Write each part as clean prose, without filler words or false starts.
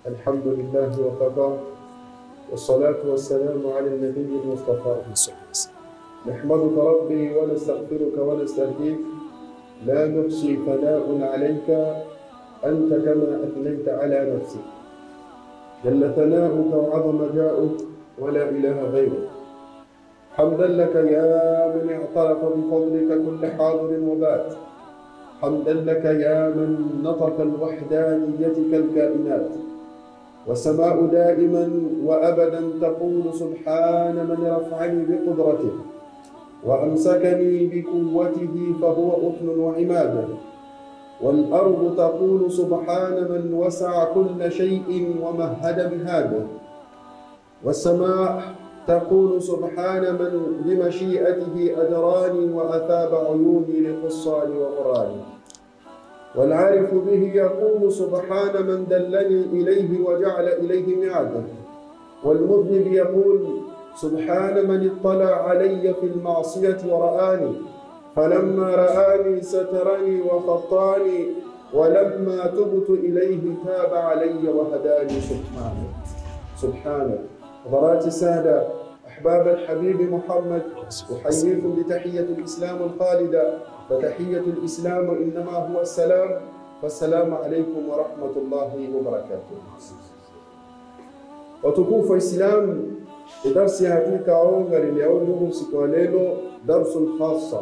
الحمد لله وكفى والصلاة والسلام على النبي المصطفى. نحمدك ربي ونستغفرك ونستهديك، لا نحصي ثناء عليك أنت كما أثنيت على نفسك، جل ثناؤك وعظم جاؤك ولا إله غيرك. حمدا لك يا من اعترف بفضلك كل حاضر وبات، حمدا لك يا من نطق الوحدانية كالكائنات، والسماء دائما وأبدا تقول سبحان من رفعني بقدرته وأمسكني بقوته فهو أطن وعمادا، والأرض تقول سبحان من وسع كل شيء ومهد بهذا، والسماء تقول سبحان من بمشيئته أجراني وأثاب عيوني لقصاني وقراني، والعارف به يقول سبحان من دلني إليه وجعل إليه ميعادا، والمذنب يقول سبحان من اطلع علي في المعصية ورآني، فلما رآني سترني وخطاني، ولما تبت إليه تاب علي وهداني. سبحانه. حضرات السادة أحباب الحبيب محمد، أحييكم بتحية الإسلام الخالدة، فتحية الإسلام إنما هو السلام، فالسلام عليكم ورحمة الله وبركاته. وتكوف الإسلام درس هاتيك عونغر اليوم سكواليلو درس خاصة،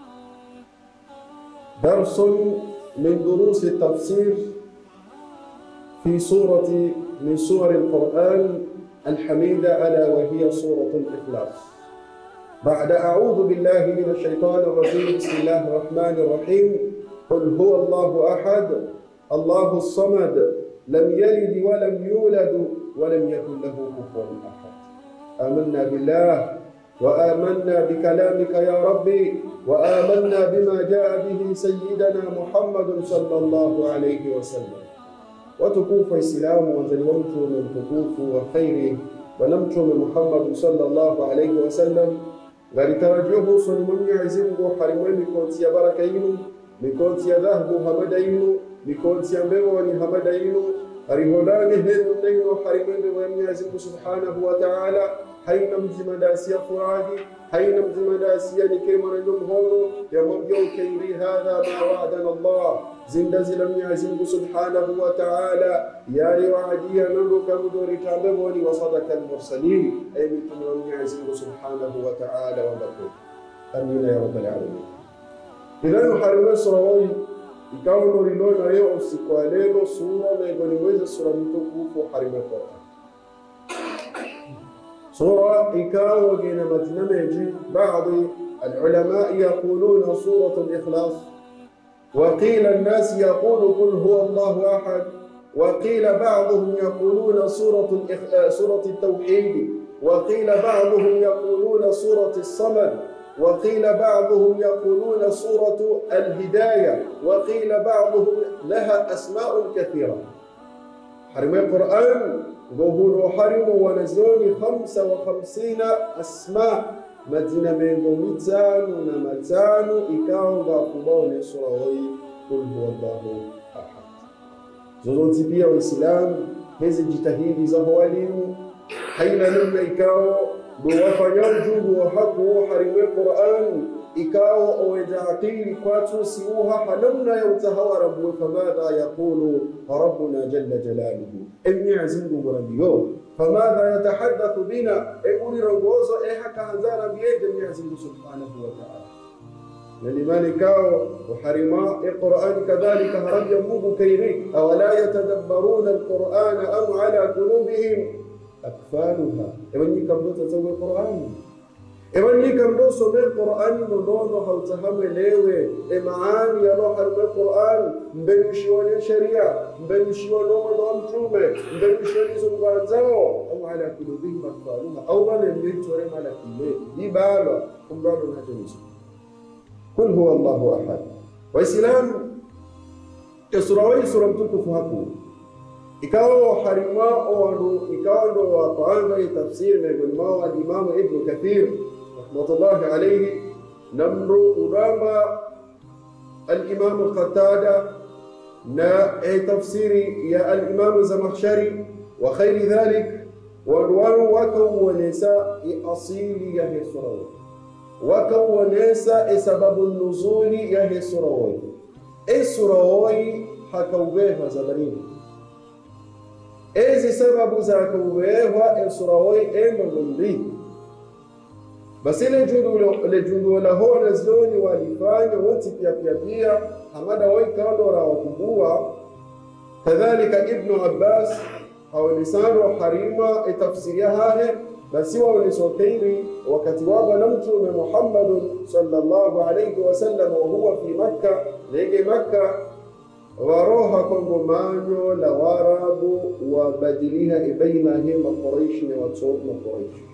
درس من دروس التفسير في سورة من سور القرآن الحميدة، ألا وهي سورة الإخلاص. بعد أعوذ بالله من الشيطان الرجيم، بسم الله الرحمن الرحيم. قل هو الله أحد الله الصمد لم يلد ولم يولد ولم يكن له كفوا أحد. آمنا بالله وآمنا بكلامك يا ربي، وآمنا بما جاء به سيدنا محمد صلى الله عليه وسلم. وتكوف الإسلام وزلومت من تكوف وخير ونمت من محمد صلى الله عليه وسلم. غريترجوه سلمون يعزمه حرمين مكونتيا بركينو، مكونتيا ذهب همدينو، مكونتيا مبوني همدينو، أريهولاني هنو نينو حرمين ويم يعزمه سبحانه وتعالى. حين مزمداسيا فراهي، حين مزمداسيا نكيم رجل هونو يمجو كيري هذا ما وعدنا الله. زندزي لم يعزمه سبحانه وتعالى يا روعدي نلوك مدوري تابوني وصدق المرسلين، أي مثل لم يعزمه سبحانه وتعالى وبركاته. أمين يا رب العالمين. إذا نحرم سروي يكون ريلون أيو سكواليلو سورة ميغونيويز سورة متوقف وحرم القرآن. سورة إكاو جينا متنمجي. بعض العلماء يقولون سورة الإخلاص، وقيل الناس يقول قل هو الله أحد، وقيل بعضهم يقولون سورة التوحيد، وقيل بعضهم يقولون سورة الصمد، وقيل بعضهم يقولون سورة الهداية، وقيل بعضهم لها أسماء كثيرة. حرم القرآن ظهور حرم ونزول 55 أسماء مدينة من ميتان ونمتان إكاو غاقبون سوروي قل هو الله أحد. زوزون تبيع الإسلام هذا جتهيد زهوالين حين لما إكاو بوفنيوجو وحقه حرم القرآن إكاو أو إجاقيل كواتو سيوها حلمنا يوتهوى ربه، فماذا يقول ربنا جل جلاله؟ إني عزمه ربيو، فماذا يتحدث بنا؟ إقولي رنغوزو إيحكا هزانا بيد إني عزمه سبحانه وتعالى. لمالكاو وحرماء القرآن كذلك هرم يموه كيري، أولا يتدبرون القرآن أم على قلوبهم أكفالها. إبني كم تزوي القرآن، إبني كم دو سمي القرآن نونو هلتهم ليوي إمعان يلو حرم القرآن مبنشيوان الشريعة مبنشيوان رمضان تومي مبنشيوان زنبانزاو أم على قلوبهم أكفالها، أو من يميتوري على كلمة يبالو أمرانو نجمس. قل هو الله أحد. وإسلام إسرائيل سرمتك فهكو إكاو حرماء وانو إكاو وطعام تفسير من الإمام ابن كثير رحمة الله عليه نمر أرام الإمام القتادة نا تفسيري يا الإمام الزمخشري وخير ذلك والوان وكونسا أصيل يهي سروي وكونسا سبب النزول يهي سروي سروي حكوبيها زبرين سبب زكوبيها سروي مغمبي basi ile jundu la hona zoni walifanya wote pia hamada waikando ra wakubua kadhalika ibn Abbas au lisano harima itafsiria haya basi wao lisotiri wakati wao na mtume Muhammad sallallahu alayhi wasallam wa huwa fi Makkah lege Makkah waroha kongomanyo la warabu wabadiliha baina hima Quraysh na watu Quraysh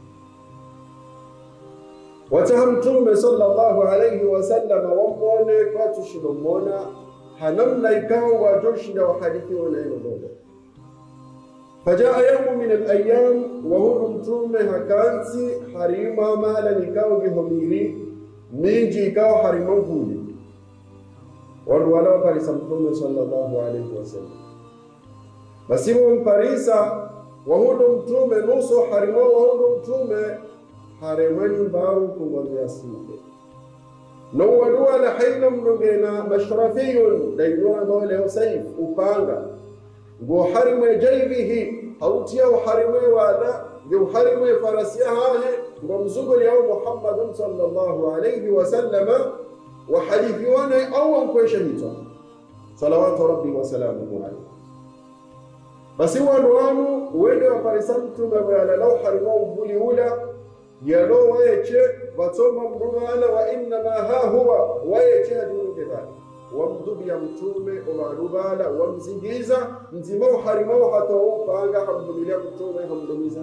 Mtume sallallahu alayhi wasallam wamone kwa tushilomona hanamna ikawa wajoshinda wa hadithi wanayododa fajaa yawm min al-ayyam wa huwa mtume hakansi harima mahala nikao gihomiri miji ikawa harima mvuli wala parisa mtume sallallahu alayhi wasallam basi mparisa wa huwa mtume nusu harima wa huwa mtume haremani baru kumwambia sinde no wadua la haina mrugena mashrafiyun daidua dole saif upanga go harime jaybihi hautia harime wala go harime farasiya hahe go mzugo ya Muhammad sallallahu alayhi wasallam wa hadithi wana au kwa shahita salawatu rabbi wa salamuhu alayhi basi wanu wende wa parisantu mabala law harime uvuli ula yalo wayeche watoma mrumana wa inma ha huwa wayeche aduru kibali wamdubi ya mtume omarubala wamzingiza mzima harimao hata upanga hamdumilia mtume hamdumiza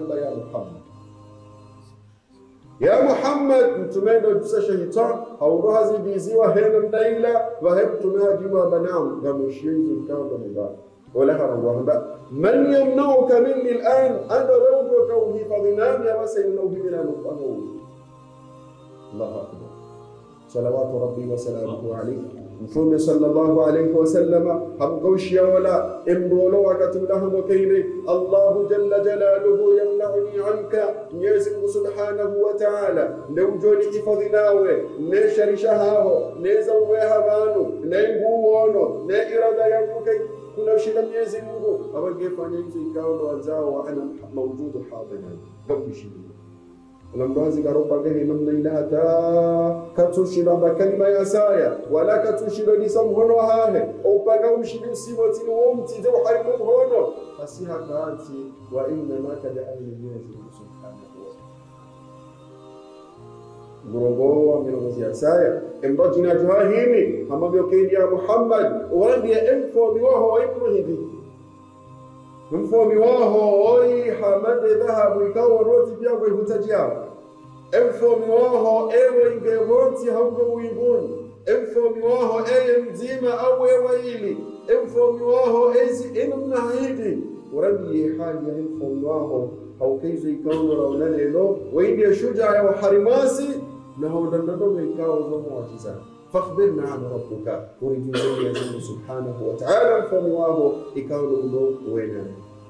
ya Muhammad mtume ndo dusa shaitan hauroha zibiziwa hena mdaila wa hebtume hajiwa banam gamushizu kando mbali ولا هرب من يمنعك مني الآن أنا روضك وحفظنام يا وسيم لو بنا نقوم الله أكبر صلوات ربي وسلامه عليه مفهوم صلى الله عليه وسلم هم قوشيا ولا امرولو وكتب لهم وكيني الله جل جلاله يمنعني عنك يزم سبحانه وتعالى نوجوني حفظناوه نشر شهاه نزوها بانو نيبوونو نإرادة يمكي kuna shida Mwenyezi Mungu awangefanya hizo ikawa ndo wazao wa ana mawjudu hadiran babishi lambazi garopa gahe namna ilata katushira bakalima ya saya wala katushira lisamhono hahe upaga umshidi usimo tini womti zo harimu hono asiha kaanti wa inna ma kada'ani Mwenyezi Mungu subhanahu wa Murongo mirongozi ya saya embaji na juhahini hamabio kendi ya Muhammad uwambia emfomi waho wa hivi emfomi waho oi hamade dhahabu ikawa roti pia kwa hutajiao emfomi waho ewe ingebonti haugo uibuni emfomi waho eye mzima au ewe ili emfomi waho ezi inumna haidi urambie hali ya emfomi waho haukeizo ikawa raunanelo waindi shuja ya waharimasi نهو دندو ميكاو زمو وجزا فاخبرنا عن ربك ورجو الله سبحانه وتعالى فمواه إكاو لأمو وينا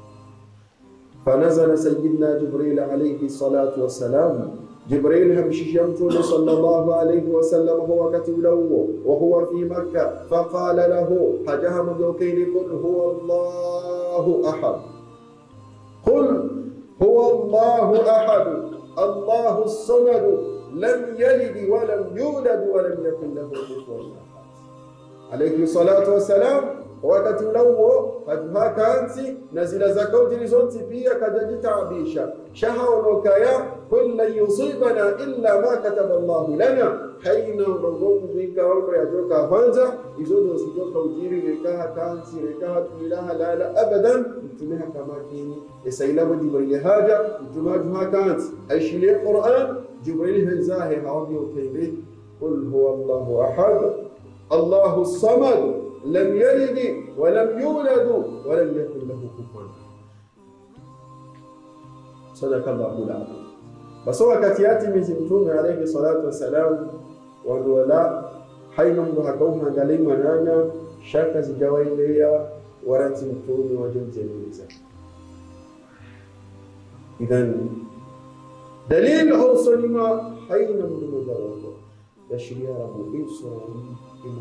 فنزل سيدنا جبريل عليه الصلاة والسلام جبريل همشي يمتون صلى الله عليه وسلم هو كتب له وهو في مكة فقال له حجهم دوكين قل هو الله أحد قل هو الله أحد الله الصمد لم يلد ولم يولد ولم يكن له كفوا احد عليه الصلاه والسلام wakati ulawo hatuha kansi na zile zakauti lizonti pia kajajitabisha shahaonokaya kulla yusibana illa ma kataba Allah lana haina rogomu vikaono ya joka kwanza hizo ndio zitoka ujiri rekaha kansi rekaha tulilaha lala abadan mtumeha kama kini isailamu jibril haja mtumajuha kansi aishilie Qur'an jibril hanzahe hawabi ukaybi qul huwa Allahu ahad Allahu as-samad لم يلد ولم يولد ولم يكن له كفوا صدق الله العظيم بس هو كاتياتي مزمتون عليه الصلاة والسلام والولاء حين مهكوها قالين منانا shaka zijawailea warati mtume wa jonjeliza. Idhan dalil hawsani ma hayna mdumu dawato yashriarahu isra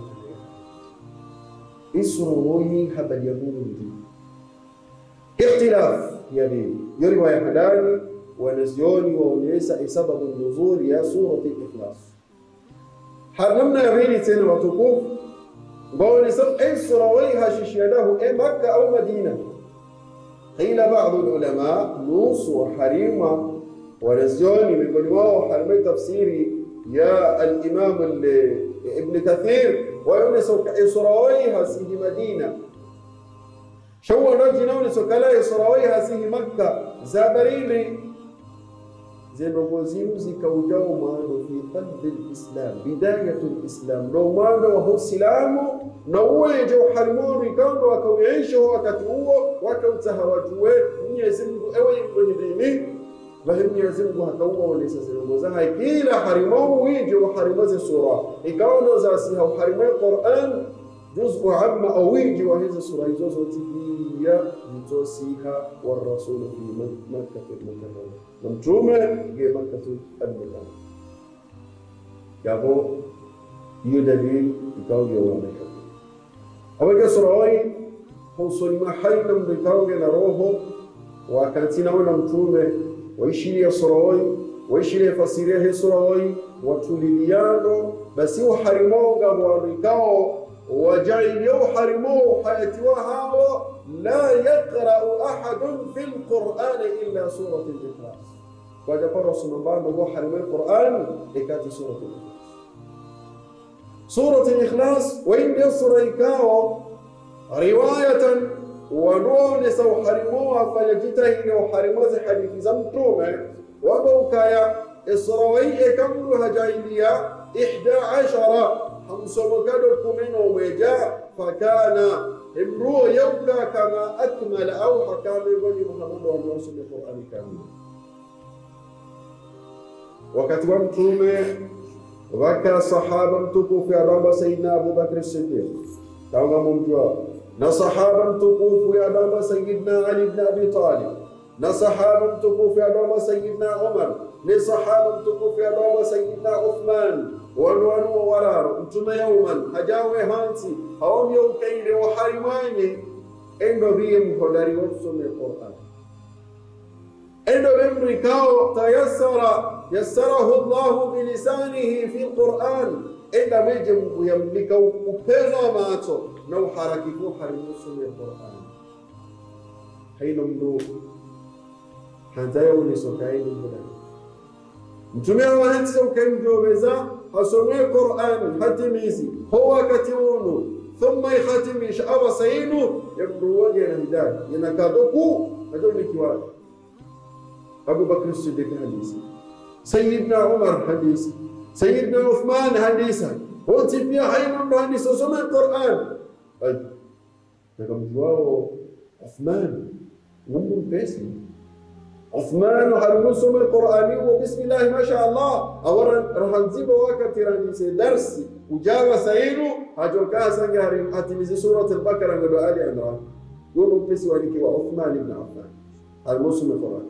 isra woyi habari ya Mungu ikhtilaf yani riwaya hadani wanazioni waonyesha sababu nuzul ya surati al-Ikhlas. Hanamna yabini tena watukufu قول سب إسرويها ششيده مكة أو مدينة. قيل بعض العلماء نوص وحريمة ونزيوني من قلواه حرمي تفسيري يا الإمام ابن كثير ويونسوا إسرويها سيه مدينة. شو رجنا ونسوا كلا إسرويها سيه مكة زابريني زينوبوزيو زيكاوجاو مانو في قلب الإسلام بداية الإسلام لو مانو وهو السلام نووي جو حرمون ريكاندو وكو يعيشوا وكتوه وكو تهواجوه نيزمو أوي مهديني فهم يزمو هكوه وليس زينوبوزاها كيلا حرمون ويجو حرموز السورة إكاونو زاسيها وحرمون القرآن جزء عام أويجي وهذه السورة يزوزو تبيا يتوسيها والرسول في مكة المكرمة ممتومة في مكة المكرمة يابو يدليل يكاو يوم مكة أولا سورة حصل ما حينا مكاو ينروه وكانتنا ونمتومة ويشيري سورة ويشيري فسيريه سورة وتوليانو بس هو حرموغا واركاو وجعل يحرموه حياتها لا يقرأ أحد في القرآن إلا سورة الإخلاص. وجاء رسول الله هو حرم القرآن لكاتي سورة الإخلاص. سورة الإخلاص وإن يسر إكاو رواية ونون سو حرموها فلجته وحرموز حديث زمتومة وبوكايا إسرائيل كملها جاهلية 11 حمسو كادو كمينو وجاء فكان امرؤ يبقى كما أكمل أو حكام يقول محمد ورسول القرآن الكريم. وقت ومتومة وكا صحابة متقوا في أدام سيدنا أبو بكر الصديق تمام ممجوع نصحابة متقوا في أدام سيدنا علي بن أبي طالب نصحابة متقوا في أدام سيدنا عمر نصحابة متقوا في أدام سيدنا عثمان ونوانو ورارو متومة يوما هجاوي هانسي هم يوكين وحرماني إنه بيهم هداري وصل القرآن إنه بمركاو يسره الله بلسانه في القرآن إنه بيجم يملكو وبيضا ماتو نو حركيكو حرموصل القرآن حين مدو حتى يولي سكاين الهدى متومة وهانسي وكين جوبزا حسنوا القرآن حتميزي هو كتيونه ثم يختم شعب سينو يبدو وجه الهداية ينكادوكو هدول الكوار أبو بكر الصديق حديث سيدنا عمر حديث سيدنا عثمان حديثا هو تبيا حين حديث سمع القرآن أي لكم جواه عثمان ممكن بيسي عثمان وحرمون سمع القرآن وبسم الله ما شاء الله أولا رح نزيب وكتيراني درسي وجاب سينو هجو كاسا جارين حتميزي سورة البقرة نقول آل عمران يقولوا بسي وليكي وعثمان بن عفان حرمون سمع القرآن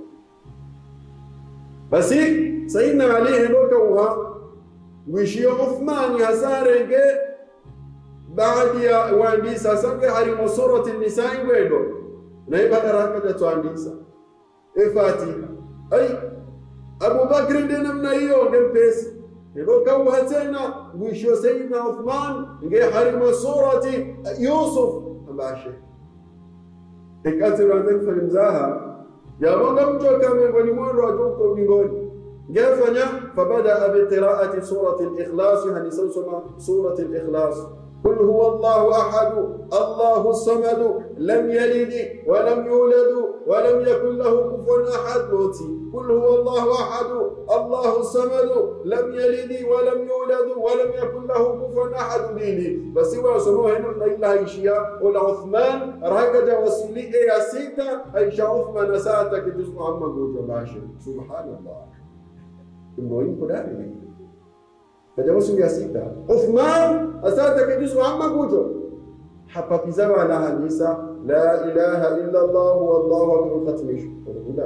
بس سيدنا عليه نوكوها ويشي عثمان يسارنك بعد يا وانديسا سمك حرم سورة النساء ويدو نيبا راكدة وانديسا إفاتيها أي أبو بكر دينا من أيو نمبس نوكوها تينا ويشي سيدنا عثمان نجي حرم سورة يوسف أباشي إكاتر عندك فلمزاها يا من جو كامل ولمون راجوكم نقول جافنا فبدأ بقراءة سورة الإخلاص يعني سورة الإخلاص قل هو الله أحد الله الصمد لم يلد ولم يولد ولم يكن له كفوا أحد موتي قل هو الله أحد الله الصمد لم يلد ولم يولد ولم يكن له كفوا أحد ديني بس هو سموه إنه إلا إشياء والعثمان ركج وسيلي إيه سيتا إيشا عثمان ساعتك جزء محمد وجباشر سبحان الله إنه ينقل فجاء سيتا عثمان أساتك جزء محمد وجب hapa pizaba na hadisa la ilaha illa Allah wallahu akbar khatmish wala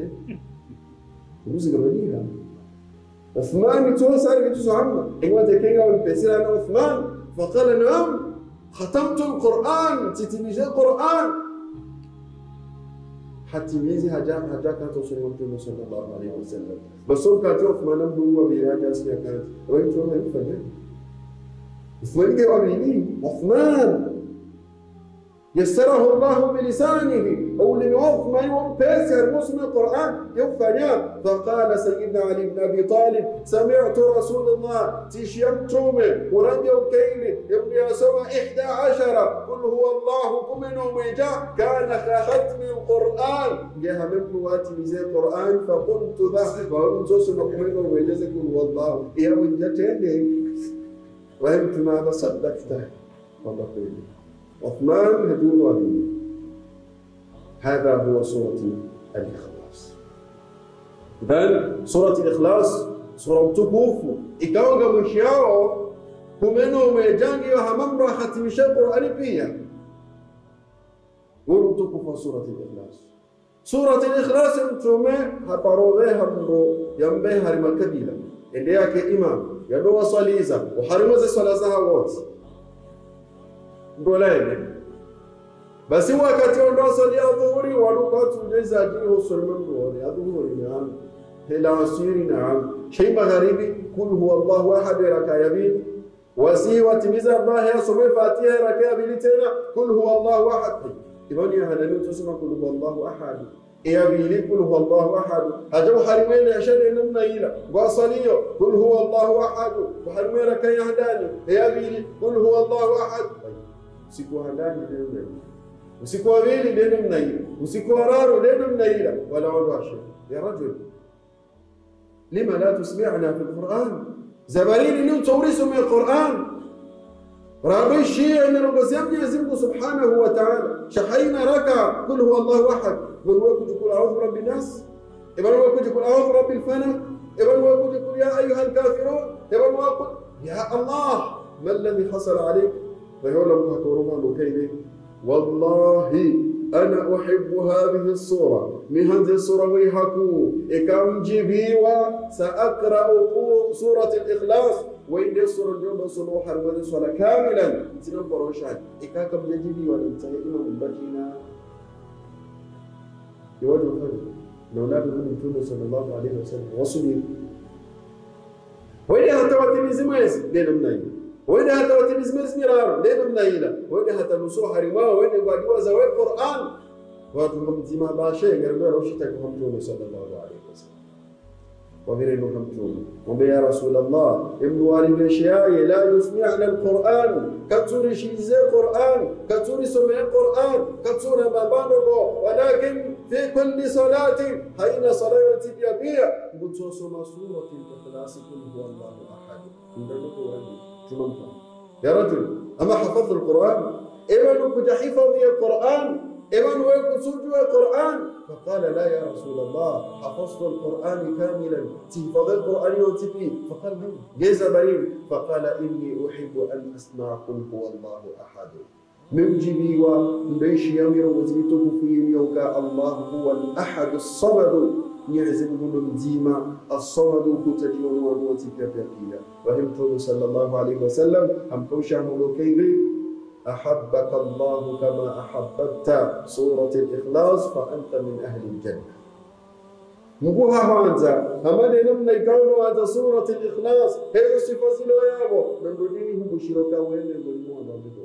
uzi gabadila Uthman توصل بتسعنا هو تكينga والبسير أنا عثمان فقال نعم ختمت القرآن تتميز القرآن حتى ميزي هجاك توصل النبي صلى الله عليه وسلم بس هو كان عثمان هو بيراجع سياقات وين شو ما يفهم عثمان كيف أبيني عثمان يسره الله بلسانه أو لم يوقف ما يوم بيسر مسلم القرآن يوفنيا فقال سيدنا علي بن أبي طالب سمعت رسول الله تشيمتومي ورم يوكيني يبني أسوى 11 قل هو الله كمنه ميجا كان ختم القرآن جاء من نواتي ميزي القرآن فقلت ذا وقلت سوسنا كمنه ميجا قل هو الله يا من جتيني وانت ماذا صدقته والله خيري عثمان هدول وابي هذا هو سورة الإخلاص. إذن سورة الإخلاص سورة تكوفو إكاوغا مشياو كمنو ميجانجي وهممرا ختم الشيطر ألبيا ورو تكوفو سورة الإخلاص. سورة الإخلاص انتومي هباروغي همرو ينبه هرم الكبيرة إليها كإمام يدوى صليزة وحرمز صلازها ووز Golene basi wakati ondosali adhuhuri walukatu ndeza jini Sulaiman dole adhuhuri na hela asiri na shay magharibi kul huwa Allahu ahad rakayabin wasi watimiza Allah ya soma Fatiha rakayabin tena kul huwa Allahu ahad ibani hadani tusema kul huwa Allahu ahad يبيلي قل هو الله أحد هجو حرمين يشهد إننا إلى وصليه قل هو الله أحد وحرمين ركي يهداني يبيلي قل هو الله أحد usiku handani ndio mnaila usiku wawili ndio mnaila usiku wararu ndio mnaila wala washi ya rajul lima la tusmi'na fi alquran zabarini ni tawrisu min alquran rabi shia ni rubazia Mwenyezi Mungu subhanahu wa ta'ala shahaina raka kul huwa Allahu ahad wal waqtu kul a'udhu bi rabbin nas ibn waqtu kul a'udhu bi rabbil falaq ibn waqtu kul ya ayyuha alkafirun ibn waqtu ya Allah ما الذي حصل عليك فيقول لك هتورما لكيني والله أنا أحب هذه الصورة من هذه الصورة ويحكو إكام جبيوة سأقرأ سورة الإخلاص وإن الصورة اليوم صلوح الوذي صلاة كاملا تنبر وشعد إكاكم جبيوة لنتهي إمام بجينا يواجه الفرق لو لا بمن صلى الله عليه وسلم وصلي وإن هتواتي مزميز لنا منين وإذا هتوتي بزمز مرار لين منيلة وإذا هتنسوح رما وإذا قادوا زوال القرآن واتهم زما باشين قالوا روشتك همتون صلى الله عليه وسلم وغيره همتون وبيا رسول الله ابن والد الشياء لا يسمعنا القرآن كتور شيزي القرآن كتور سمع القرآن كتور بابانه ولكن في كل صلاة حين صلاة تبيا بتصوم سورة الإخلاص كل هو الله أحد يا رجل أما حفظ القرآن إبن كنت حفظ القرآن إبن ويكن سجوا القرآن فقال لا يا رسول الله حفظت القرآن كاملا تحفظ القرآن وتبي فقال من جيز بريم فقال إني أحب أن أسمعكم هو الله أحد من جبي وليش يمر وزيته في يوكا الله هو الأحد الصمد يعزم من ديما الصمد كتجون ونوتي كبيرية وهم صلى الله عليه وسلم هم توشع ملوكي أحبك الله كما أحببت سورة الإخلاص فأنت من أهل الجنة نقولها وانزا هما نمنا يكونوا هذا سورة الإخلاص هي صفة سلويابو من دونهم بشركا وين يقولون هذا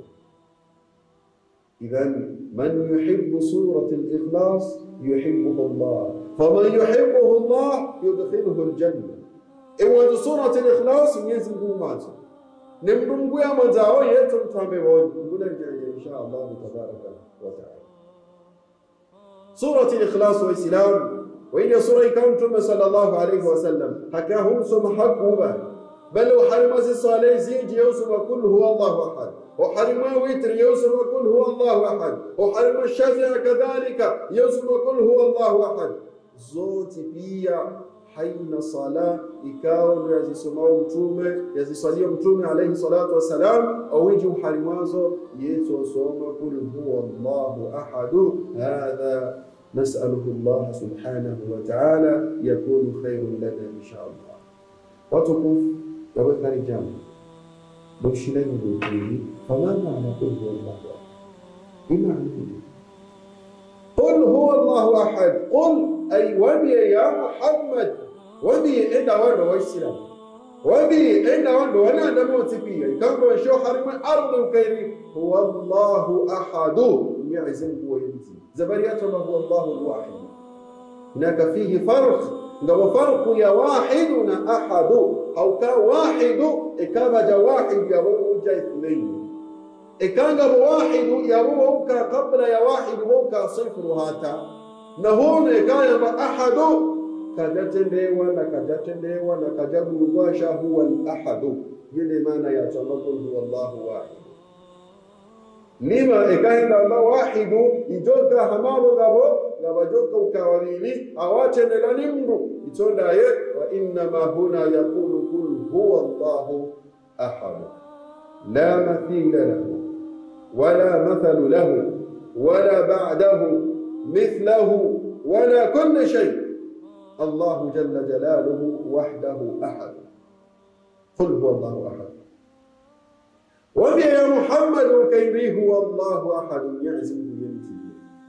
إذن من يحب سورة الإخلاص يحبه الله فمن يحبه الله يدخله الجنة إذن سورة الإخلاص يزنقوا معه نمدنقوا يا مزاو يتم تابعون نقول إن شاء الله تبارك وتعالى سورة الإخلاص والسلام وإن سورة كونتم صلى الله عليه وسلم حكاهم سمحكوا بل وحرم الصالح زيج يوسف كل هو الله أحد وحرم ويتر يوسف كل هو الله أحد وحرم الشافع كذلك يوسف كل هو الله أحد زوت بيا haina sala ikawa yazisomao mtume yaziswalia mtume alayhi salatu wasalam awiji uharimwazo yesu soma kul huwa Allahu ahad hadha nas'aluhu Allah subhanahu wa ta'ala yakunu khairun lana inshallah. Watukufu yawekani jambo bashilani ngoni famana na kul huwa Allahu imani قل هو الله أحد قل أي وبي يا محمد وبي إنه وانا ويسلام وبي إنه وانا نموت فيه كم بشو حرم أرض كيري هو الله أحد يعزم وينزل زبريات ما هو الله الواحد هناك فيه فرق لو فرق يا واحدنا أحد أو كواحد إكابة واحد يا وجه اثنين إكان واحد يروك قبل يا واحد وك صفر هاتا نهون إكان أحد كجتني ولا كجبر واشا هو الأحد يلي ما يتنقل هو الله واحد لما إكان الله واحد يجوك همامو غبو جوك وكواريلي أواتن لنمرو يتون دايت وإنما هنا يقول كل هو الله أحد لا مثيل له ولا مثل له ولا بعده مثله ولا كل شيء الله جل جلاله وحده أحد قل هو الله أحد وبي يا محمد كيري هو الله أحد يعزم ينتهي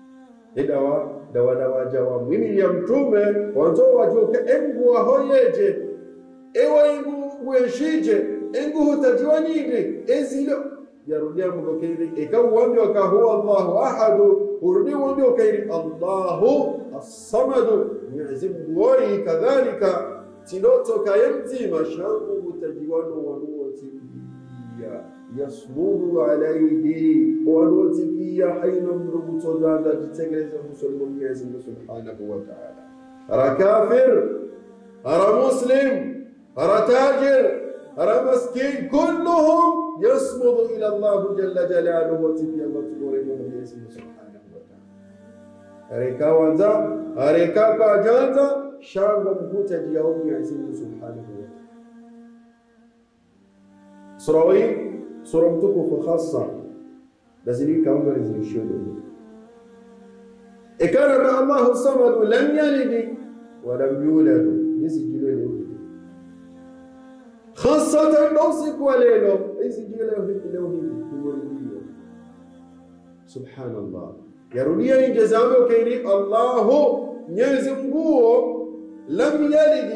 دوا جوا من يمتومه وانزو وجوك انغو هويجه ewa ingu weshije ingu hutajiwanige ezilo yarudia mgokeri ikawambia huwa Allahu ahad urudi wambia kairi Allahu as-samad Mwenyezi Mungu woi kadhalika tiloto kayemti mashangu hutajiwano wanuotikia yasmuru alayhi wanuotikia haina mrubuto dada jitegeleza musulmu Mwenyezi Mungu subhanahu wa ta'ala ara kafir ara muslim ara tajir ara مسكين كلهم يصمد إلى الله جل جلاله وتبيا مذكور من اسمه سبحانه وتعالى أريكا وانزا أريكا باجانزا شان ومكوتا جياوم يعزمه سبحانه وتعالى سروي سرمتكو خاصة لازلي كامبر زي الشهود إكان مع الله الصمد لم يلد ولم يولد يسجل له خاصة نوسك وليلو يسجل له سبحان الله يروني إنجازامه كيري الله يزمبوه لم يلد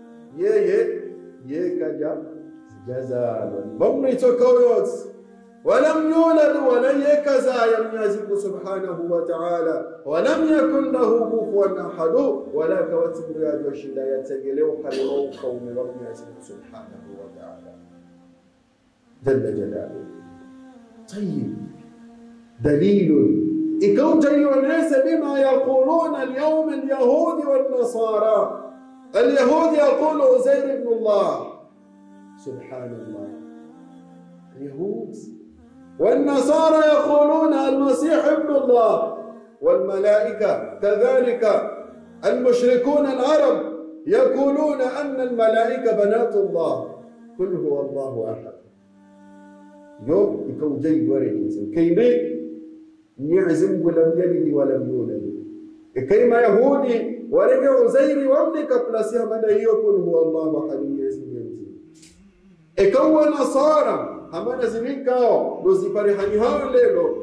كجا جزال بمني تكويوت ولم يولد ولن يكزا يميزك سبحانه وتعالى ولم يكن له كفوا أحد ولا كواتب رياض وشلا يتجلو حلو قوم ربنا سبحانه وتعالى جل جلاله طيب دليل إكوت أيها الناس بما يقولون اليوم اليهود والنصارى اليهود يقول عزير ابن الله سبحان الله اليهود والنصارى يقولون المسيح ابن الله والملائكة كذلك المشركون العرب يقولون أن الملائكة بنات الله كل هو الله أحد يوم يكون جاي ورد كيف يعزم ولم يلد ولم يولد كيما يهودي ورجع زيري وابنك بلاسها من يقول هو الله أحد يعزم ينزل إكوى نصارى أما نزمين كاو نزي فريحاني هاوليلو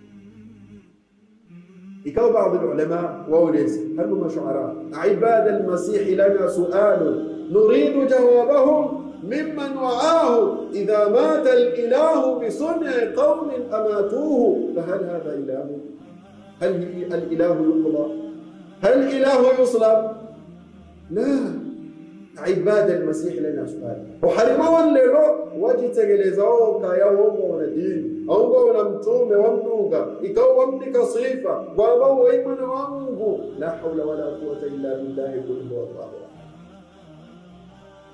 إكاو بعض العلماء ووليس هل هم شعراء عباد المسيح لنا سؤال نريد جوابهم ممن وعاه إذا مات الإله بصنع قوم أماتوه فهل هذا إله؟ هل الإله يقضى؟ هل الإله يصلب؟ لا عباد المسيح لنا سؤال وحرموا الليلو وجدت جلزاو كايوم وندين أو نمتوم ومنوغا إكو ومنك صيفة وابو ويمن وانغو لا حول ولا قوة إلا بالله قل هو الله أحد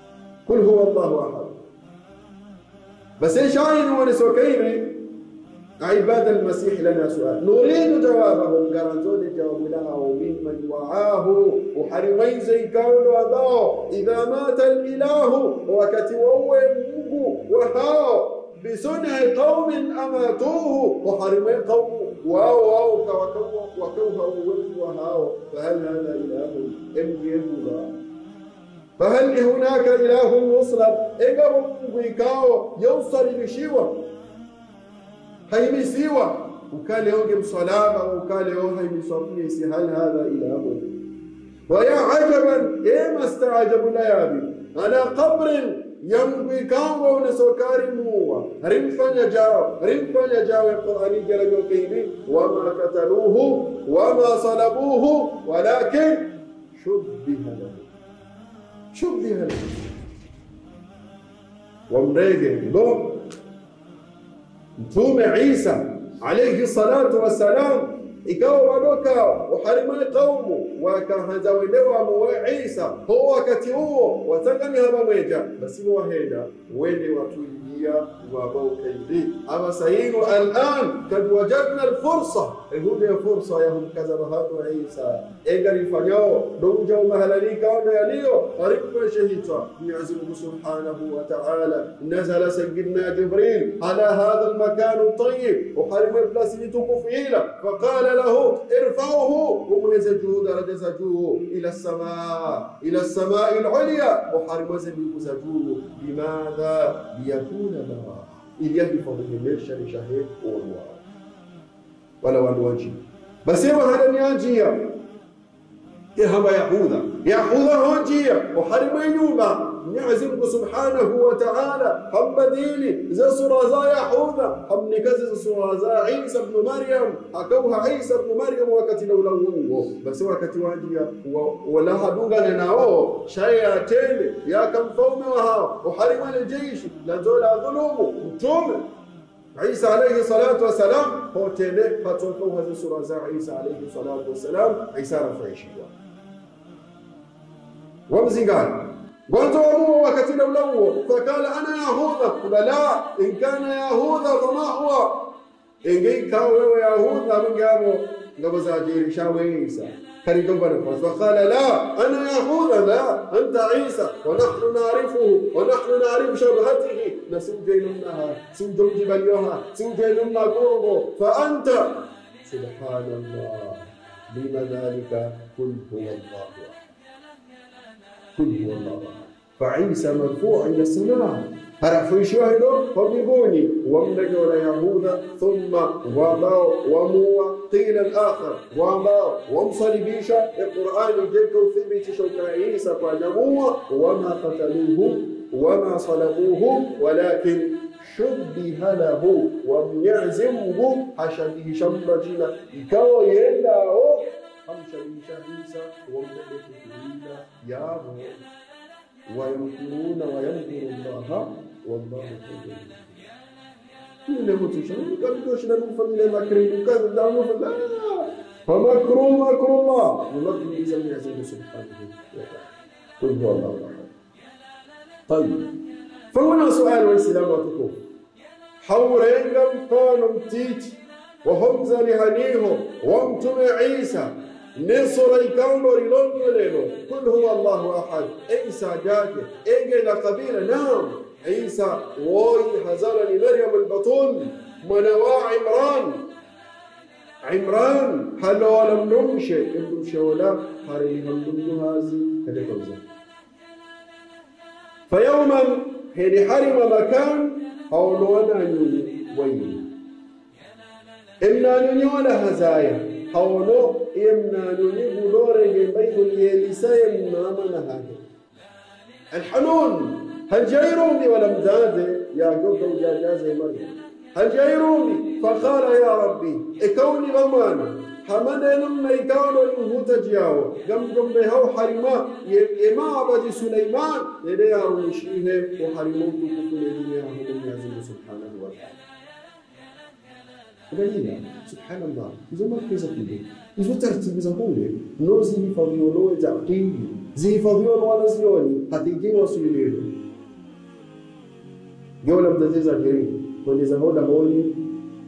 قل هو الله أحد بس إيش عين ونسوكيري عباد المسيح لنا سؤال نريد جوابهم قرنزون جواب لها وممن وعاه وحرمين زي كانوا أضاء إذا مات الإله وكتوه منه وهاو بصنع قوم أماتوه وحرمين قوم واو وكوها وهاو فهل هذا إله أم الله؟ فهل هناك إله يصلب إجابوا بيكاو يوصل بشيوة haimisiwa ukale onge msalaba ukale o haimisomi hal hadha ilahu wa ya ajaban ema staajabu la yabi ala qabrin yambi kango na sokari muwa rimfanya jao Qur'ani jala yokeini wama kataluhu wama salabuhu walakin shubbiha lahu wamrege ndo Mtume Isa alayhi salatu wassalam ikawa wadoka uharimani kaumu wakaanza wendewa muwe Isa huo wakati huo watangani haba mweja basi wahenda wende watujia wabaukaidi ama sayinu al'an kad wajadna al-fursa ehudi fursa yahum kadhaba hatu Isa engari fanyao donja umahalalika wana yalio harikwa shahita Mwenyezi Mungu Subhanahu wa Ta'ala nazala sayyidina Jibril ala hadha al-makan at-tayyib uharimani plasi tukufila faqala lahu ارفعوه ومنزجوه درجته إلى السماء العليا وحرمز بمزجوه لماذا؟ ليكون الله إليه بفضل المرشة لشهيد والله ولو الوجه بس يوم هذا نياجية إرهب يحوذا هونجية وحرمين يوبا نعزمك سبحانه وتعالى هم بديلي زي سرازا يحوذا هم نكزز سرازا عيسى بن مريم حكوها عيسى بن مريم وكتي لولوه بس وكتي واجية ولها دوغا لناو شيئتين يا كم فوم وها وحرمان الجيش لنزول ظلومه وتوم عيسى عليه الصلاة والسلام هو تيلي فتوكوها زي سرازا عيسى عليه الصلاة والسلام عيسى رفعيشي ومزيقان قلت أمه وكتل له فقال أنا يهوذا قال لا إن كان يهوذا فما هو إن جي كاوه يهوذا من قاموا قبزاجير شاوه عيسى خريجوا بنفس فقال لا أنا يهوذا لا أنت عيسى ونحن نعرفه ونحن نعرف شبهته نسوجي لنها سوجي بليوها سوجي لنا قربه فأنت سبحان الله لما ذلك قل هو الله كل هو الله فعيسى مرفوع إلى السماء هرفوا شاهدوا فبيقوني ومنجوا ليهوذا ثم وموا قيل الآخر ومصلبيشا القرآن جيكو ثبت شوك عيسى فنموا وما قتلوه وما صلبوه ولكن شبه له ويعزمه حشبه شمرجنا يكو يندعو خمسة عيسى ومدد الله يا ويمكرون ويمكر الله والله خير إنه تشرك كبدوش لهم فمن مكرين كذا دعوا فلا فمكروا مكر الله ومكر إذا من يعزم سبحانه وتعالى قل هو الله أحد. طيب فهنا سؤال والسلام وتكون حورين كانوا تيت وهم زلهنيهم وامتم عيسى نصر الكون ريلون وليلو كل هو الله أحد عيسى جاك إجل قبيلة نعم عيسى وي هزار لمريم البطون منوى عمران هل ولم نمشي ولا حريهم نمهازي هذا كوزا فيوما هذه حرم مكان حولونا نيوني وين إمنا نيونا هزايا حولو إمنا نيوني بلوري بين اليليسايا من نامنا هذا الحنون هل جايروني ولم زاد يا قبض وجازي مريم هل جايروني فقال يا ربي اكوني غمانا حمد لما يكونوا يهوت جاو قم بهو حرما إما عبد سليمان إليها ومشيه وحرموت كفل الدنيا هم يعزم سبحانه وتعالى غنينا سبحان الله إذا ما كيف تقول إذا ترتب زهولي نوزي فضيولو تعقيم زي فضيول ولا زيوني هتيجي وسيليرو يوم بدأ تزاجري ولذا هو دموني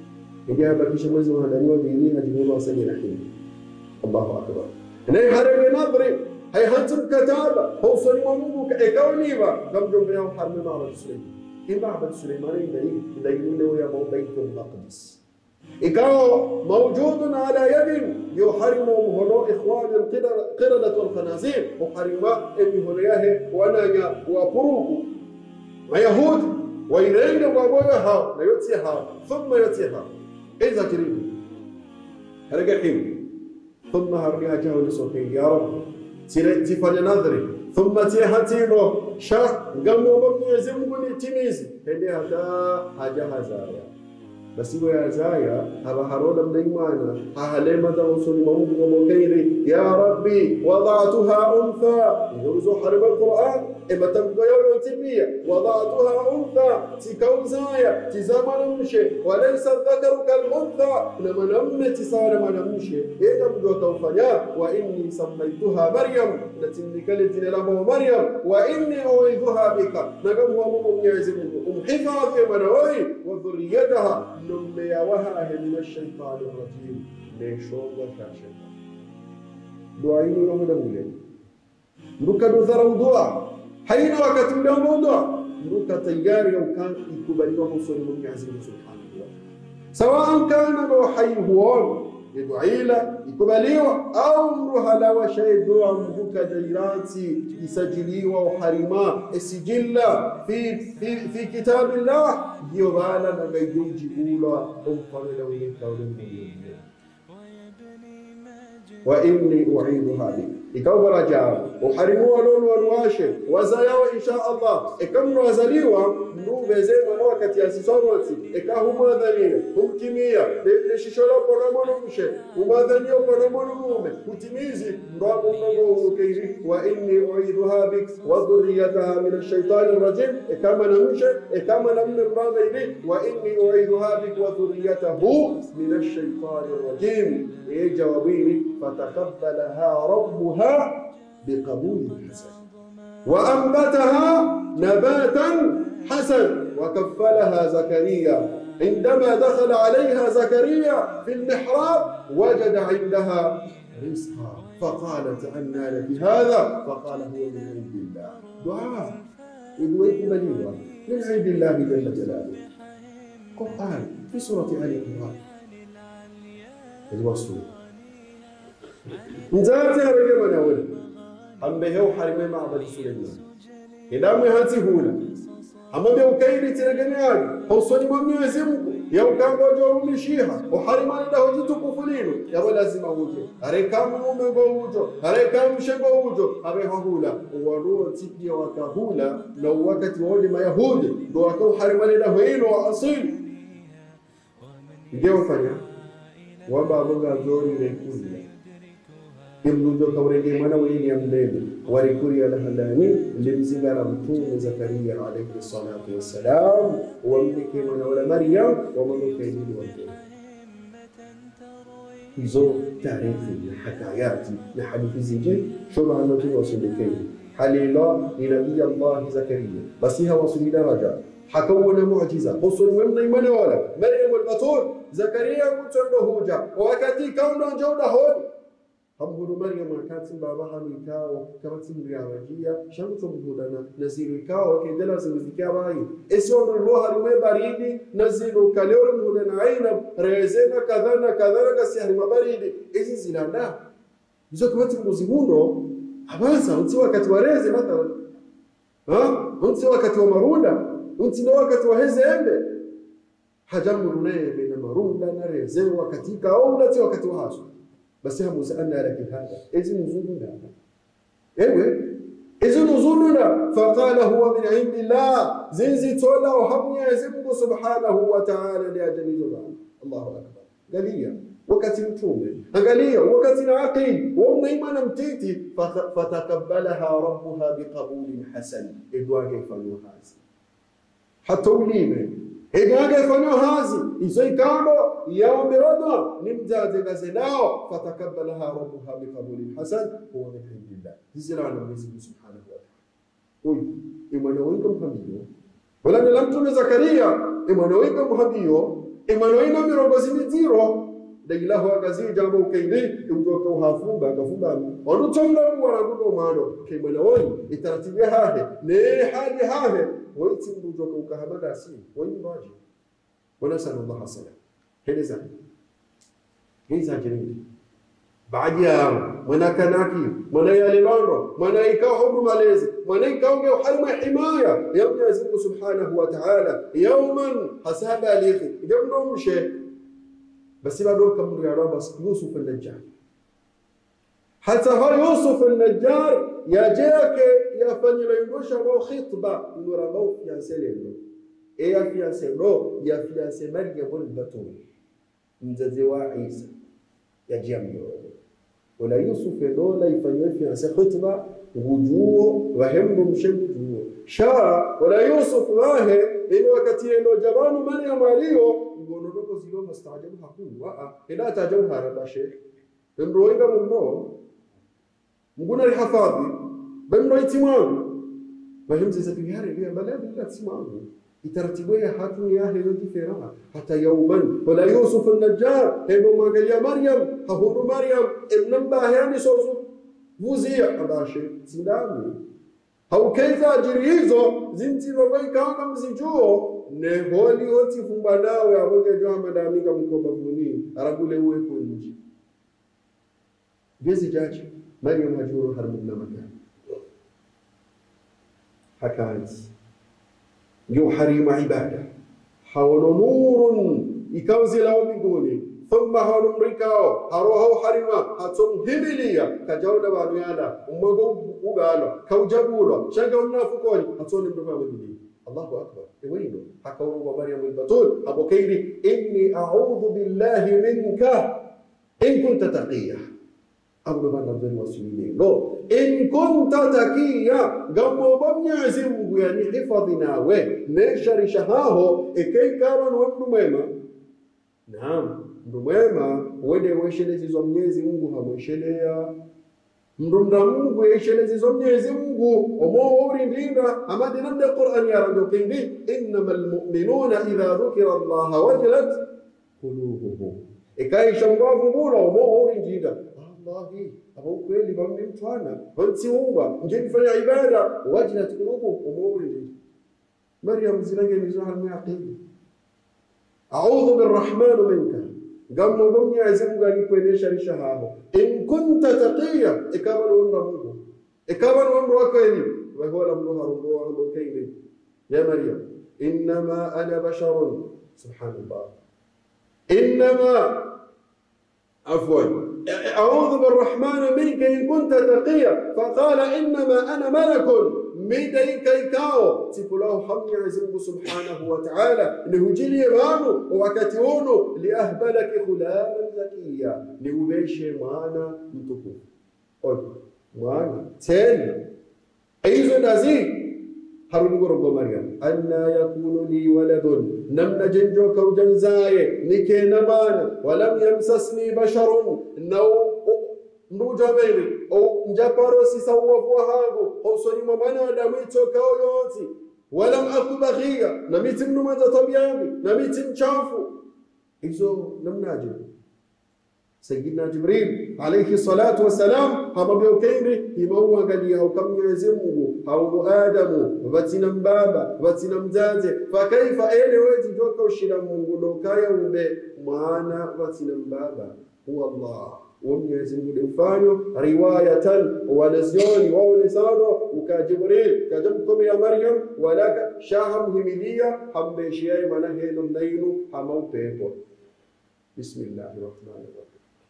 ijaba kisha mwezi unaandaliwa biini na jumla wasanye na hili. Allahu akbar. Na harage nadhri hay hatim kataba hawsani wa Mungu ekaoniwa kamjombe yao harme ma'bad Sulaiman. Ma'bad Sulaiman ila ile ya Baitul Maqdis. إكاو موجود على يد يحرم هنا إخوان القردة والخنازير وحرم إبي هنياه ونايا وبروك ويهود ويرين وابوها ليتيها ثم يتيها إذا تريد هرجعين ثم هرجع جاو لسوكي يا رب تفعل نظري ثم تيهاتينو شا قاموا بمن يزموني تميز هدي هذا حاجة هزايا basi ya zaya habaharoda mdaimana hahalema za usuli Mungu wa mkairi ya rabbi wada'tuha untha yuzu harb alquran ibatamgo yao tibia wada'tuha untha tikauzaya tizamana mshe walaysa dhakaru kaluntha na mwanamume tisara mwanamshe ega mdo tawfanya wa inni samaituha maryam natimlikali jina la maryam wa inni uidhuha bika nagamu wa Mungu Mwenyezi Mungu umhifadhi mwanawai wa dhurriyataha نمي وها من الشيطان الرجيم ليشوغ الشيطان دعائي يوم الأولين نروكا نذر دعاء حين وقت اليوم دعاء نروكا تيار يوم كان يكبر وهو سلم يعزم سبحانه وتعالى سواء كان له حي هو يدعي له يكبر أو نروح له شيء دعاء نروكا جيرانتي يسجليه وحرما السجل في كتاب الله يوانا نغيدون جبولا أنفر لو يكاولون وإني أعيدها بك إكاو رجاء وحرموا لون والواشر وزياو إن شاء الله إكام رزاليوا نو بزي منوكة ياسسانواتي إكاو ماذانين هم كمية لشيشولا برامونو مشي وماذانيو برامونو مومي وتميزي مرامو نغو كيري وإني أعيدها بك وذريتها من الشيطان الرجيم إكام نمشي إكام نمن الرامي وإني أعيدها بك وذريته من الشيطان الرجيم إيه جوابيني فتقبلها ربها بقبول حسن وأنبتها نباتا حسن وكفلها زكريا عندما دخل عليها زكريا في المحراب وجد عندها رزقا فقالت أنى لك هذا فقال هو من عند الله دعاء إدويت بليغا من عند الله جل جلاله قرآن في سورة آل عمران الوصول نزاتي هرجع من أول أم بهو حرمي معبد سليمان إذا ما هاتي هولا أما بهو كيري ترجعني حصني مبني يزمكو يوم كان بوجو مشيها وحرمان له جتو كفلينو يا لازم أوجو أريكام نوم بوجو أريكام مش بوجو أبي هولا ورو تيجي وكهولا لو وقت يقول ما يهود لو أكو حرمان له هيلو أصيل يجوا فنيا وما بقى زوري لكل يمدو كوريجي منا وين يمدين وريكوريا لهلاني لمزيغا رمتون زكريا عليه الصلاة والسلام ومنكي منا ولا مريم ومنو كينين والدين يزو تاريخي حكاياتي لحديث زيجي شو معنى توصل لكي حليلا لنبي الله زكريا بس هي وصل درجة حكونا معجزة وصل من يمنا ولا مريم البطول زكريا كنت عنده هوجة وكتي كونا جودة هون هم مريم كانت بابها ميكاو كانت مريم شمتم هدنا نزيل كاو كيدلا زمزكا باي اسون الروح الماء بريدي نزيل كاليورم هدنا عينا ريزنا كذا كسير ما بريدي إذن زلنا إذا كنت مزمونو أبانسا أنت وقت وريزي مثلا أنت وقت ومرودا أنت وقت وهزيمة حجم رناي بين مرودا نريزي وقتي كاولتي وقت وهاسو بس هم سألنا لك هذا إذن نزولنا إذن نزولنا فقال هو من عند الله زنزي تولا وحبني يزمه سبحانه وتعالى لأجل جبال الله أكبر قاليا وكتن تومي قاليا وكتن عقيد وميما نمتيتي فتقبلها ربها بقبول حسن إدوا كيف نوهازي حتى وليمه إذا كيفنوا هذه إذا كانوا يوم برضا نمزاد غزناو فتقبلها ربها بقبول حسن هو من عند الله زلال المسيح سبحانه وتعالى قل إما نويكم حميو ولن لم تكن زكريا إما نويكم حميو imano ina mirongozi mitiro dagilahu akazi jambo ukaindi ujoka uhafumba akafumba onutomla waragudo mano kimana woni itaratibia hahe ne hadi hahe waiti ujoka ukahamada si woni maji wala sallallahu alaihi wasallam hiza jirini baada ya mwanakanaki mwanayalilondo mwanaikao malezi mwanaikao harma himaya ya Mwenyezi Mungu Subhanahu wa Ta'ala yawman hasaba alikhi jamno mshe basi bado kama ya Rabb Yusuf al-Najjar hata Yusuf al-Najjar yajake yafanywa yondosha wa khitba nurabau ya selendo ya fiaselo ya fiase Maryam al-Batul mzazi wa Isa yajambo wala Yusuf dola ifanywe fiase khitba wujuo wahembo mshengu juo sha wala Yusuf wahe ile wakati ndo jabanu Maryam aliyo ngono zilo mastaajabu hakuna ila tajawhara da sheikh ndoinga mno mguna alhafadhi bendo itimamu bahimzi za bihari ile balad la timamu itaratibuya hatu ya hiyo kifera hata yawman wala Yusuf al-Najjar hebo magalia Maryam haburu Maryam ibn bahani sozu vuzia abashi sindamu au kaifa ajirizo zinti robai kanga mzijuo ne holi hoti fumba nawe aboge jo amadamika mkoba vuni arabule uwe kunji gezi jaji Maryam hajuru harbu na makan hakanzi ndio harima ibada hawalo nurun ikawzi lao mbinguni thumma halumrikao haroho harima hatomhimilia kajauda banuyana umogo ugalo kaujabulo shanga unafukoni hatoni mdomo mbinguni Allahu akbar ewino hakauru wa Maryam al-Batul abokairi inni a'udhu billahi minka in kunta taqiya abdu bana mzuri wasulini no in kunta taqiya gambo Mwenyezi Mungu yani hifadhi nawe nesharisha hao ikaikaba no mtu mwema naam mtu mwema wende weshelezi za Mwenyezi Mungu hamweshelea mrunda Mungu yeshelezi za Mwenyezi Mungu omo urindinda amadina de Qur'an ya rabbi kindi innamal mu'minuna idha dhukira Allah wajilat qulubuhum ikaisha mbavu mbula omo urindinda Allahi abo kweli bamimtwana bantiumba njifanya ibada wajilat qulubuhum omo urindinda Maryam zinange nizaha muaqidi a'udhu birrahman minka gammo Mwenyezi Mungu alikuendesha risha hapo in kunta taqiya ikawa ndo Mungu ikawa ndo wako elimu wewe mlo harundo wa kaini ya Maryam inma ana basharun subhanallah inma afwan a'udhu birrahman minka in kunta taqiya faqala inma ana malakun midayka ikao tikulau Mwenyezi Mungu Subhanahu wa Ta'ala nihujilie wanu wakati wono liahbalaki khulaman zakiya niubeshe mwana mtukufu mwana tena hizo ndazi harudi kwa Maryam anna yakunu li waladun namna jenjo kaujanzaye nikena bana walam yamsasni basharun ndujabeli au njaparo si sawafu hangu au soni mwana adamu itoka yote wala akubaghiya na miti mnumaza tabia yangu na miti mchafu hizo namnaje Sayyidina Jibril alayhi salatu wasalam hababia ukaindi imauangalia au kama Mwenyezi Mungu au Adamu watina mbaba watina mzazi fa kaifa ele wewe joka ushira Mungu dokaya ube mwana watina mbaba huwa Allah Mwenyezi Mungu ufanywa riwayatan wanazioni wao ni sawa ukajibril kajamkome ya Maryam walaka shaha muhimilia hambeshia maana heno mnainu hama upepo bismillahirrahmanirrahim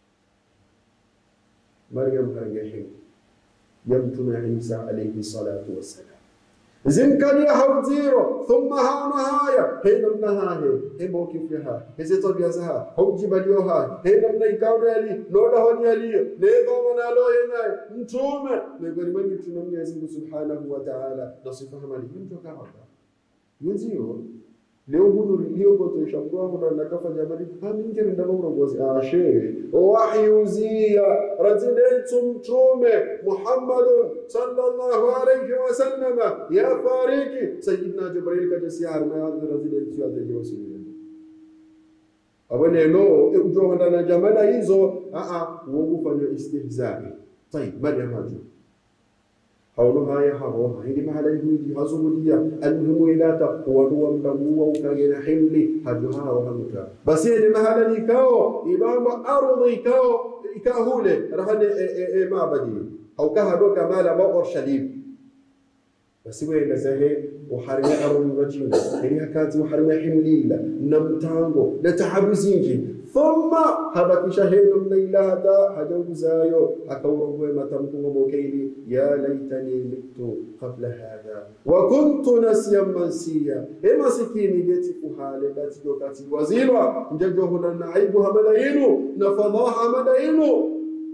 Maryam harangehim yamtuna Isa alayhi salatu wassalam zimkania hauziro thumma haunahaya hena mnahahe hebo kifyaha hizeto biazaha hujibaliyoha hena mnaikaudali noda honi aliyo nego manalo yenaye mtume negoni mangi tunamya Mungu Subhanahu wa Ta'ala nasifahamu alimtoka hapa yenzio leo hunu lio goto shambwa huna nakafa jamali haminge ndaba urongozi ashe wahyuzia razidentum mtume Muhammadun sallallahu alayhi wa sallam ya fariki Sayyidina Jibril kaja siar ma razidentu ya tajawasili abone no ujohanda na jamala hizo uongo fanya istihzai. طيب bali amaju hawlo haya hawo hindi mahala hiji hazumudia almuhimu ila taqwa wa mdamu ukagena himli hajuha wa hamuka basi ni mahala nikao ibama ardhi ikahule rahane mabadi au kahado kamala ba Urshalim basi wewe zahe uharima ardhi wajina ili hakati uharima himlila namtango na tahabuzinji thumma habakisha hilo mnailata hajaguzayo akawrogwe matamkungo mokeili ya laitani mitu qabla hadha wa kuntu nasiyan mansiya masikini geti kuhale bati jokati wazilwa njajo huna naibu hamadainu na fadhaha hamadainu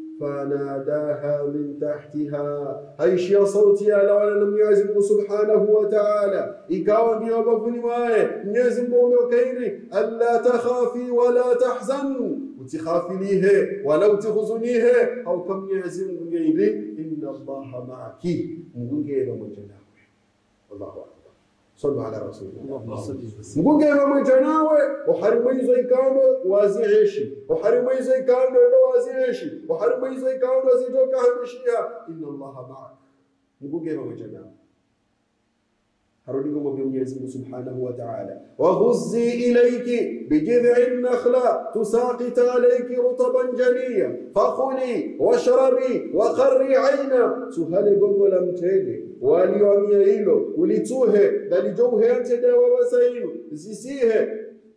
فناداها من تحتها أيشيا صوتي على ولم يعزمه سبحانه وتعالى إكاون يوبفني واي يعزمه مكيري ألا تخافي ولا تحزن وتخافي ليه ولو تخزنيه أو كم يعزم غيري إن الله معك من غير مجناه الله أكبر صلوا على رسول الله مقول كيف مجناوي وحرمي زي كانوا وازعيشي وحرمي زي كانوا وازعيشي وحرمي زي كانوا وازعيجوك همشيها إن الله معك مقول كيف مجناوي هروديكم بمجيزم سبحانه وتعالى وهزي إليك بجذع النخلة تساقط عليك رطبا جنيا فخلي واشربي وقري عينا سهل قنقل متيدي walioamia hilo ulituhe dalijouhe antede wawasainu zisihe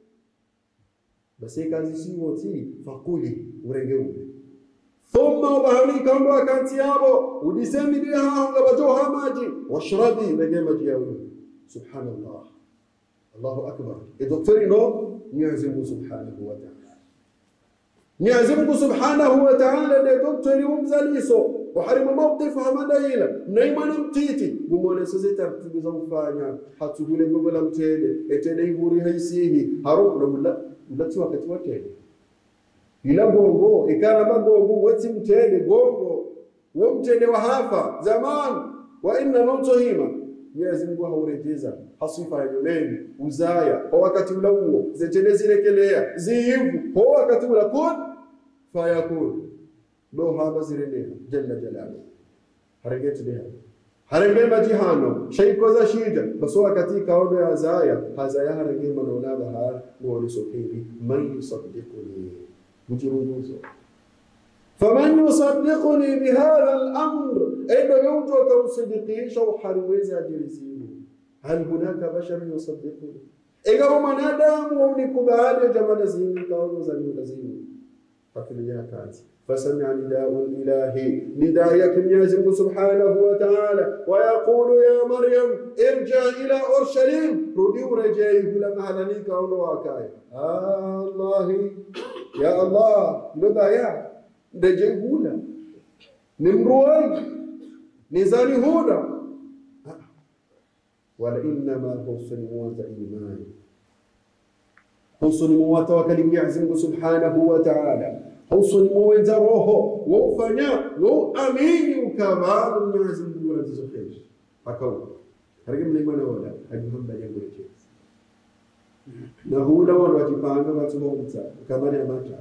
basi kazi siwoti fakuli urengeume thumma bahali kando akanti yabo udisemi dia hanga bajoha maji washrabi rege maji yao subhanallah Allahu akbar doktori no Mwenyezi Mungu subhanahu wa ta'ala Mwenyezi Mungu subhanahu wa ta'ala ne doktori umzaliso وحرم موقفها مدايلا نايما نمتيتي بمونا سوزي ترتيب زوفانيا حتقولي بقولا متيدي اتدي بوري هايسيهي هاروب نملا وقت وتيدي إلا غونغو إكاربا غونغو واتي متيدي غونغو ومتيدي وحافا زمان وإن نوتوهيما يازمغو هوريجيزا حصيفا يوليني وزايا هو وقت ولوو زيتيدي زيركليا زيهو هو وقت ولكون فيكون لو هذا زرينه جل جلاله حركت بها حركه مجهانو شيء كذا شيء بس وقتي كاودو يا زايا هذا حركه منونا بها ورسوكي من يصدقني مجروزو فمن يصدقني بهذا الامر انه يوجد كصديقي شو حرويزا جريزينو هل هناك بشر يصدقني ايغو منادام ومنكبال جمال زين كاودو زين فكليا كاتي فسمع نداء الإله نداء يازم سبحانه وتعالى ويقول يا مريم ارجع إلى أورشليم ردي ورجعيه لما هلنيك أولواكاي الله يا الله نبايا رجعيه نمروي نزاني هودا ولإنما هو سنوات إيمان هو سنوات وكلم يعزم سبحانه وتعالى husuni mwenza roho waufanya amini ukavaa Mwenyezi Mungu anazokheri akao harige mlimana wala hajihamba yangu yetu na hula wala wajipanga watu mmoja kama ni amata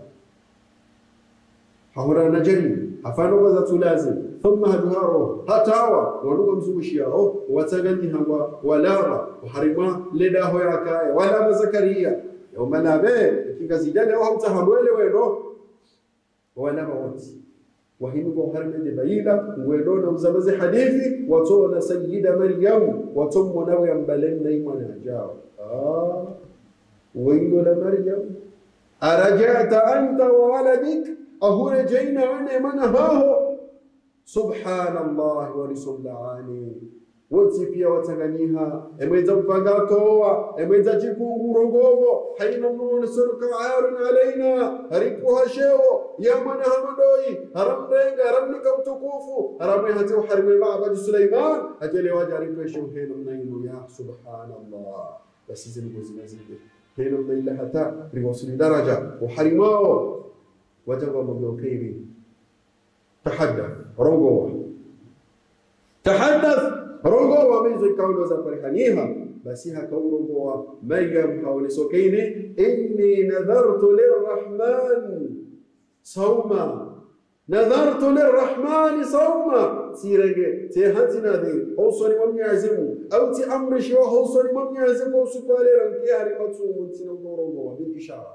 hahura najari afano waza tulazim thumma hadharo hatawa waluga mzungushia watagani hangwa wala harima leda hoya kaya wala Zakaria yoma nabe kingazijana au mtahamwele wendo wana wote wahimu harme baila wedona mzamaze hadithi watona sayyida Maryam watomwa nawe ambalenna imana jao wailu la Maryam araja'ta anta wa waladik ahurajina wana manahahu subhanallah wa risallani wote pia watanganiha emweza mpangatoa emweza chikungurongovo haina mnuno suruka ayarun alaina harikuha shewo yamana hamadoi haramrenga haramnika utukufu haramwe hati uharime maabadi Suleiman ajele wajaripe shuhenu mnainu ya subhanallah basi ziligo zinazide henu mnaila hata riwasuli daraja uharimao wajaba mablokeiri tahaddath rongowa tahaddath rongo wamezi kaulo za parihaniha basi hakaurongoa Maryam haonesokeni inni nadhartu lirrahman sauma nadhartu lirrahmani sauma sirege tehati nadhir hosoni wa Mwenyezi Mungu au ti amrishi wa hosoni wa Mwenyezi Mungu subhanahu ranki hari matumu tinaurongoa bil ishara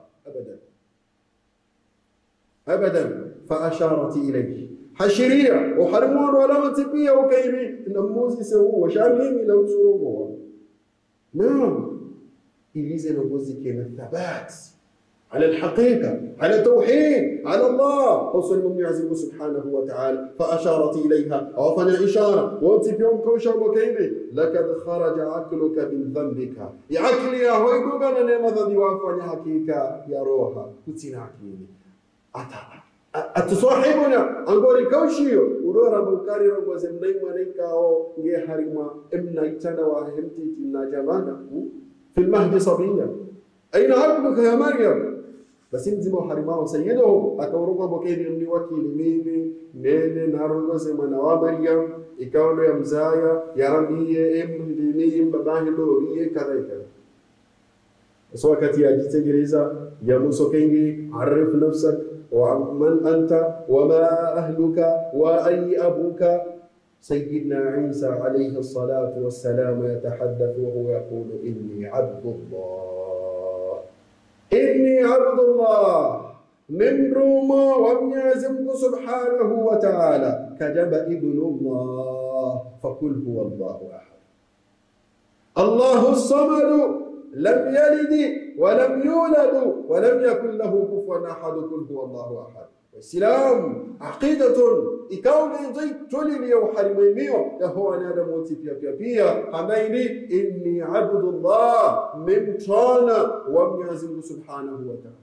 abadan fa asharat ilayhi hashiria وحرمون ولا منتبيه وكيري نموزي سووا وشامين لو تسووا نعم إليزا نموزي كان الثبات على الحقيقة على التوحيد على الله وصل من يعزم سبحانه وتعالى فأشارت إليها عفنا إشارة وانت يوم كوشا وكيري لقد خرج عقلك من ذنبك يا عقلي يا هويدو كان نعمة ذي وافني حقيقة يا روحا كتنا عقلي أتابع atusahibuna angori kaushiyo urora bukari rogo zemnai malaikao nge harima emna itana wa hemtiti na jamana في المهد صبيا أين عقلك يا مريم بس انزموا حرماهم سيدهم أكوروا بكير من وكيل ميني نيني نارو زمنا ومريم إكاولو يا مزايا يا ربي إم ديني إم بباهلو بيه كذا كذا سواء كتي أجيت جريزا يا موسوكيني عرف نفسك ومن أنت وما أهلك وأي أبوك سيدنا عيسى عليه الصلاة والسلام يتحدث وهو يقول إني عبد الله إني عبد الله من روما وميازمك سبحانه وتعالى كجب ابن الله فقل هو الله أحد الله الصمد لم يلد ولم يولد ولم يكن له كفوا أحد قل هو الله أحد السلام عقيدة إكاون يضيق تولي وحرميميو يهو أنا دموتي بيا بيا حميني إني عبد الله من طانا وميازم سبحانه وتعالى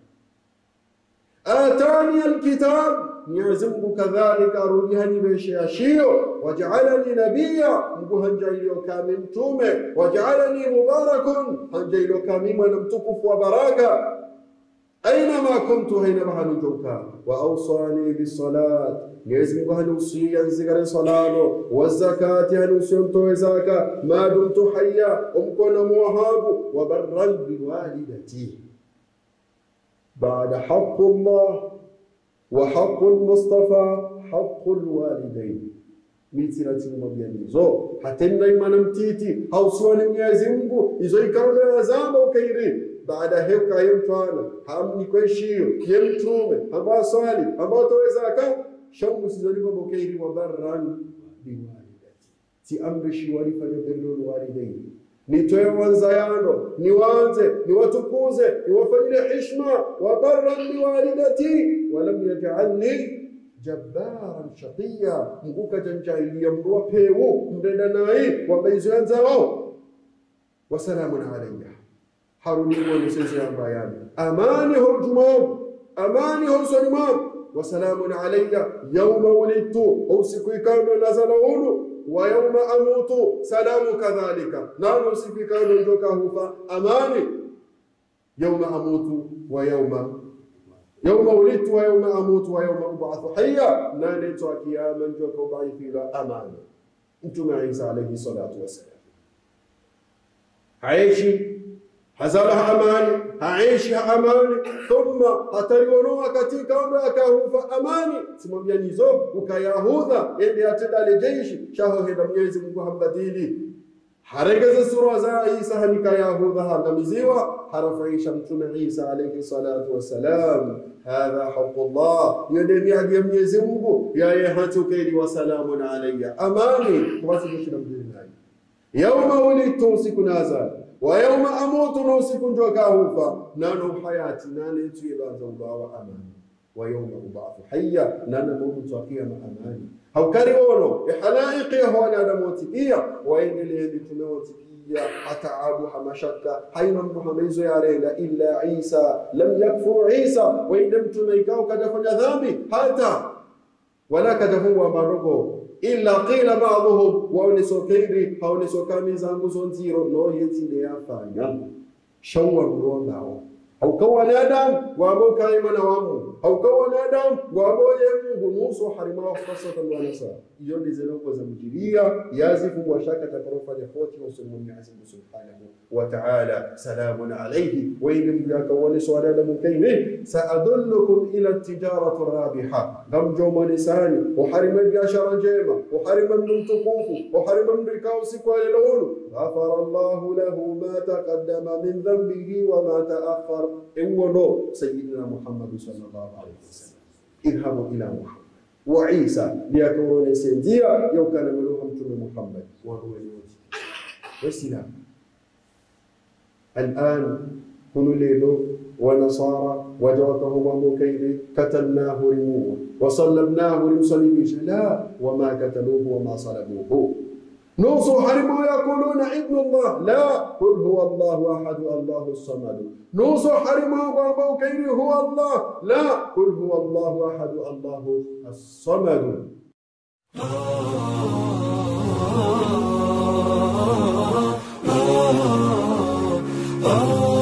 آتاني الكتاب يعزم كذلك أرونيهني بشياشيو وجعلني نبيا مبوهن جايلو كامل تومي وجعلني مبارك هنجايلو كامل ونمتقف وبراكا أينما كنت هينما هنجوكا وأوصاني بالصلاة يعزم هنوصي زغر صلاة والزكاة هنوصي انتو زكاة ما دمت حيا أمكن موهاب وبرا بوالدتي بعد حق الله وحق المصطفى حق الوالدين ميتيراتي مبيانيزو حتى نايما نمتيتي هاوسوان ميازيمغو إزو يكاولو يزامو كيري بعد هيوكا يمتوانا هم نكوشيو يمتومي هم صالي هم توزاكا شمس زليكو بكيري وبرا بوالدتي تي أمرشي ولي فليبروا الوالدين nitoe wanzayano niwanze niwatukuze niwafanyie heshima wabarran biwalidati walam yaj'alni jabbaran shaqiya mguka janjailia mruwa pewu mdenda nai wabaizoanza wao wasalamun alayya haruni wanisezi ambayani amani hurjumam amani hursulimam wasalamun alayya yawma wulidtu usiku ikano nazalaunu ويوم أموت سلام كذلك نانو سيكانو نجوكا هوفا أماني يوم أموت يوم ولدت ويوم أموت ويوم أبعث حيا نانيت وكياما نجوكا وبعث إلى أماني انتم عيسى عليه الصلاة والسلام عيشي حزالها أماني عيشها أماني ثم هتريونوها كتيكا ومراكا هوفا أماني سمم ينزو وكا يهوذا اللي أتدى لجيش شاهو هيدا ميزي مكوهبتيلي حرقز السورة زا عيسى هنكا يهوذا هذا مزيوة حرف عيشا متم عيسى عليه الصلاة والسلام هذا حق الله يدمي عدي ميزي مكو يا يهاتو كيلي وسلام علي أماني واسي بشنا بدلنا يوم ولدت توسك نازل ويوم أموت نوسك جوكاهوفا نانو حياتي نانو تيبا زوبا وأماني ويوم أبعث حيا نانا موت وقيام أماني هو كاريونو إحلائقي هو أنا موتكيا وإن اللي تموتكيا أتعابها مشكا حيما محميزو يا ريلا إلا عيسى لم يكفر عيسى وإن لم تميكاو كدفن ذامي حتى ولا كدفوا مارغو إلا قيل بعضهم وأنسو كيري هونسو كامي زامو زنزيرو نو يتي ليا فانيا شوار رونداو wanadamu wabo kaimana wamu wanadamu wabo Mungu nusu harima khasatan wa nasa iyo ndizo za mjiria yazifu wa shaka takarofanya khoti wa Mwenyezi Mungu Subhanahu wa Ta'ala. Salamun alayhi wa in yakawani swala mukaymi sa'adullukum ila tijarati rabiha gamjoma lisani wa harima biashara njema wa harima mtukufu wa harima mrikao siku ya leo. Ghafara Allahu lahu ma taqaddama min dhanbihi wa ma ta'akhkhar. Ewono sayyidina Muhammad sallallahu alayhi wasallam idhabu ila Muhammad wa Isa liyakawani senjia yokana mluha mtume Muhammad wa huwa وسلام. الآن هنوليلو ونصارى وجوتهم ومكيد قتلناه رموه وصلبناه لمصلبيش لا وما قتلوه وما صلبوه. نوصوا حرموا يقولون ابن الله لا قل هو الله أحد الله الصمد. نوصوا حرموا ومكيد هو الله لا قل هو الله أحد الله الصمد. Oh